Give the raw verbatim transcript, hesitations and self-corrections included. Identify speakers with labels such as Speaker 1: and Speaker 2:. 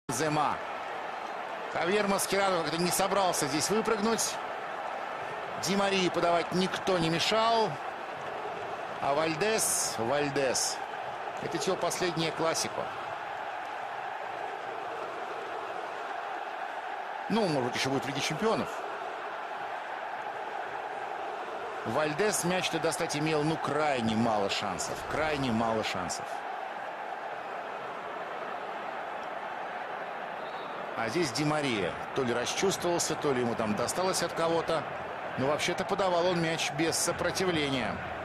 Speaker 1: Бензема. Хавьер Маскерадо как-то не собрался здесь выпрыгнуть. Ди Марии подавать никто не мешал. А Вальдес, Вальдес. Это его последняя классика. Ну, может быть, еще будет в Лиге Чемпионов. Вальдес мяч-то достать имел, ну, крайне мало шансов. Крайне мало шансов. А здесь Ди Мария. То ли расчувствовался, то ли ему там досталось от кого-то. Но вообще-то подавал он мяч без сопротивления.